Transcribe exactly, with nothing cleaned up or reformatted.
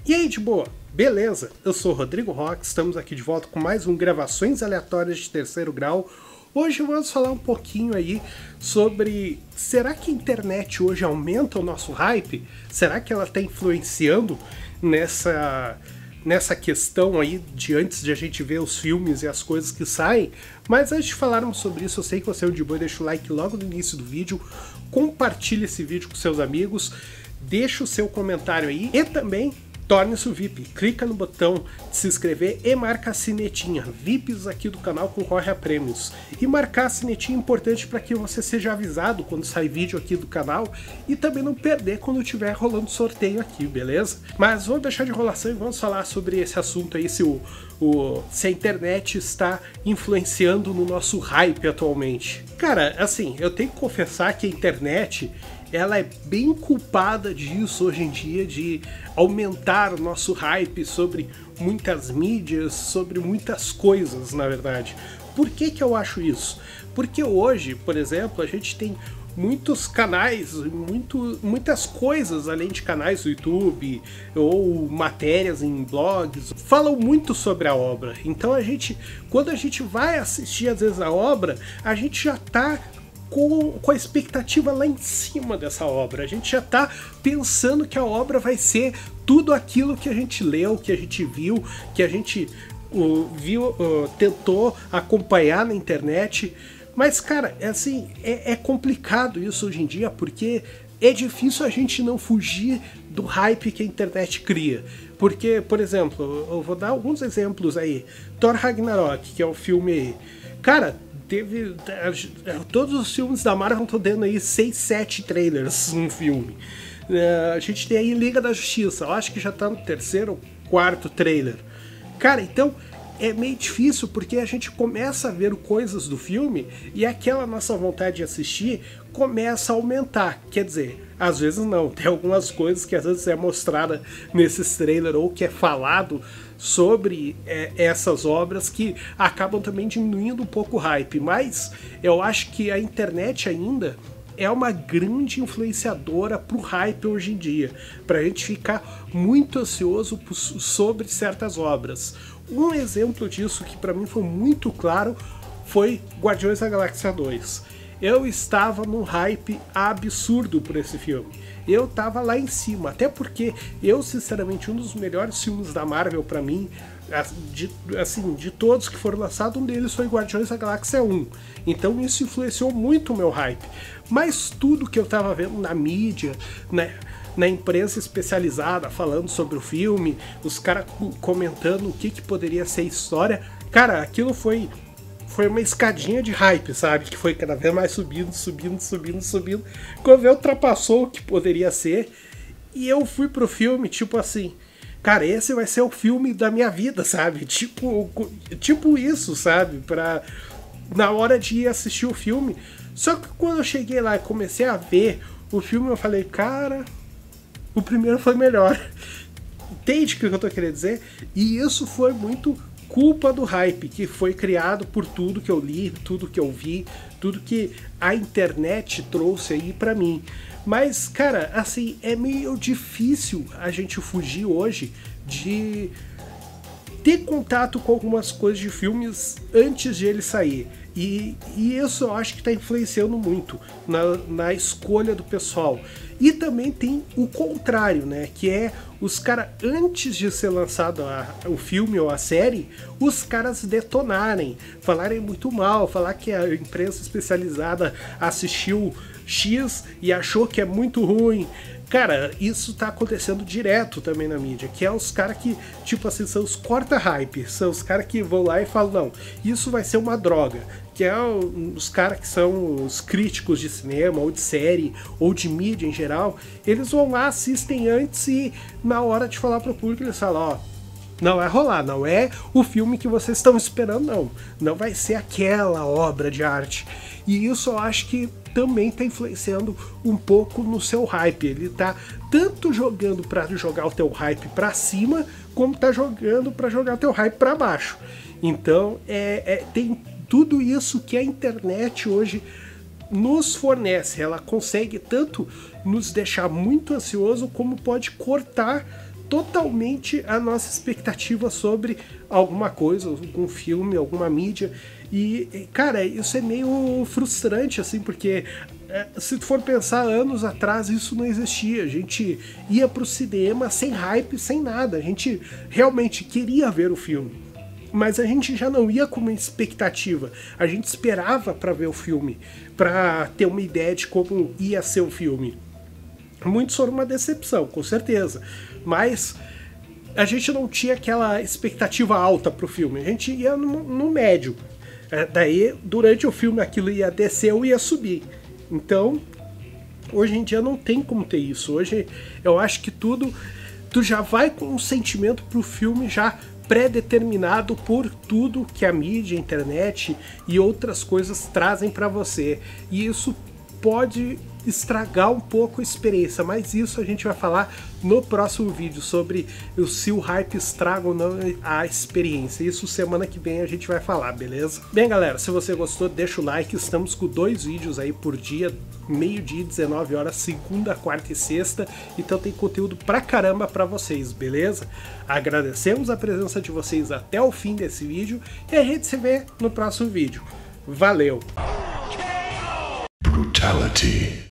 E aí, de boa? Beleza? Eu sou o Rodrigo Roque, estamos aqui de volta com mais um Gravações Aleatórias de Terceiro Grau. Hoje vamos falar um pouquinho aí sobre, será que a internet hoje aumenta o nosso hype? Será que ela está influenciando nessa, nessa questão aí de antes de a gente ver os filmes e as coisas que saem? Mas antes de falarmos sobre isso, eu sei que você é o de boa, deixa o like logo no início do vídeo, compartilhe esse vídeo com seus amigos, deixa o seu comentário aí e também torne-se o V I P, clica no botão de se inscrever e marca a sinetinha. V I Ps aqui do canal concorrem a prêmios. E marcar a sinetinha é importante para que você seja avisado quando sai vídeo aqui do canal e também não perder quando estiver rolando sorteio aqui, beleza? Mas vamos deixar de enrolação e vamos falar sobre esse assunto aí, se, o, o, se a internet está influenciando no nosso hype atualmente. Cara, assim, eu tenho que confessar que a internet ela é bem culpada disso hoje em dia, de aumentar o nosso hype sobre muitas mídias, sobre muitas coisas, na verdade. Por que que eu acho isso? Porque hoje, por exemplo, a gente tem muitos canais, muito, muitas coisas além de canais do YouTube ou matérias em blogs, falam muito sobre a obra. Então a gente, quando a gente vai assistir às vezes a obra, a gente já tá Com, com a expectativa lá em cima dessa obra. A gente já está pensando que a obra vai ser tudo aquilo que a gente leu, que a gente viu, que a gente uh, viu, uh, tentou acompanhar na internet. Mas, cara, é assim, é, é complicado isso hoje em dia, porque é difícil a gente não fugir do hype que a internet cria. Porque, por exemplo, eu vou dar alguns exemplos aí. Thor Ragnarok, que é um filme... Cara, teve... Todos os filmes da Marvel estão dando aí seis, sete trailers no filme. Uh, a gente tem aí Liga da Justiça. Eu acho que já tá no terceiro ou quarto trailer. Cara, então é meio difícil porque a gente começa a ver coisas do filme e aquela nossa vontade de assistir começa a aumentar. Quer dizer, às vezes não. Tem algumas coisas que às vezes é mostrada nesses trailers ou que é falado sobre é, essas obras que acabam também diminuindo um pouco o hype. Mas eu acho que a internet ainda é uma grande influenciadora pro hype hoje em dia, pra gente ficar muito ansioso sobre certas obras. Um exemplo disso que pra mim foi muito claro foi Guardiões da Galáxia dois. Eu estava num hype absurdo por esse filme. Eu tava lá em cima, até porque eu, sinceramente, um dos melhores filmes da Marvel pra mim, de, assim, de todos que foram lançados, um deles foi Guardiões da Galáxia um. Então isso influenciou muito o meu hype. Mas tudo que eu tava vendo na mídia, né, na imprensa especializada, falando sobre o filme, os caras comentando o que, que poderia ser a história, cara, aquilo foi... Foi uma escadinha de hype, sabe? Que foi cada vez mais subindo, subindo, subindo, subindo. Quando eu ultrapassou o que poderia ser. E eu fui pro filme, tipo assim... Cara, esse vai ser o filme da minha vida, sabe? Tipo, tipo isso, sabe? Pra, na hora de ir assistir o filme. Só que quando eu cheguei lá e comecei a ver o filme, eu falei... Cara, o primeiro foi melhor. Entende o que eu tô querendo dizer? E isso foi muito... culpa do hype que foi criado por tudo que eu li, tudo que eu vi, tudo que a internet trouxe aí pra mim. Mas, cara, assim, é meio difícil a gente fugir hoje de ter contato com algumas coisas de filmes antes de ele sair. E, e isso eu acho que está influenciando muito na, na escolha do pessoal. E também tem o contrário, né? Que é os caras, antes de ser lançado a, o filme ou a série, os caras detonarem, falarem muito mal, falar que a imprensa especializada assistiu X e achou que é muito ruim. Cara, isso tá acontecendo direto também na mídia, que é os caras que, tipo assim, são os corta-hype, são os caras que vão lá e falam, não, isso vai ser uma droga, que é os caras que são os críticos de cinema, ou de série, ou de mídia em geral, eles vão lá, assistem antes e na hora de falar pro público eles falam, ó, não vai rolar, não é o filme que vocês estão esperando, não, não vai ser aquela obra de arte. E isso eu acho que também está influenciando um pouco no seu hype. Ele está tanto jogando para jogar o teu hype para cima, como está jogando para jogar o teu hype para baixo. Então é, é, tem tudo isso que a internet hoje nos fornece. Ela consegue tanto nos deixar muito ansioso, como pode cortar totalmente a nossa expectativa sobre alguma coisa, algum filme, alguma mídia. E, cara, isso é meio frustrante, assim, porque se tu for pensar anos atrás, isso não existia. A gente ia pro cinema sem hype, sem nada. A gente realmente queria ver o filme, mas a gente já não ia com uma expectativa. A gente esperava para ver o filme, para ter uma ideia de como ia ser o filme. Muitos foram uma decepção, com certeza, mas a gente não tinha aquela expectativa alta pro filme. A gente ia no, no médio. É, daí, durante o filme, aquilo ia descer ou ia subir. Então, hoje em dia não tem como ter isso. Hoje, eu acho que tudo... Tu já vai com um sentimento pro filme já pré-determinado por tudo que a mídia, a internet e outras coisas trazem para você. E isso pode estragar um pouco a experiência, mas isso a gente vai falar no próximo vídeo, sobre se o hype estraga ou não a experiência. Isso semana que vem a gente vai falar, beleza? Bem, galera, se você gostou, deixa o like. Estamos com dois vídeos aí por dia, meio-dia, dezenove horas, segunda, quarta e sexta. Então tem conteúdo pra caramba pra vocês, beleza? Agradecemos a presença de vocês até o fim desse vídeo e a gente se vê no próximo vídeo. Valeu! Brutality.